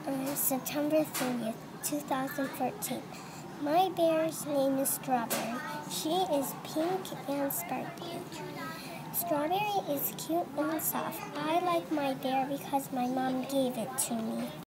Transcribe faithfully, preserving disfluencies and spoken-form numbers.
uh, September thirtieth, two thousand fourteen. My bear's name is Strawberry. She is pink and sparkly. Strawberry is cute and soft. I like my bear because my mom gave it to me.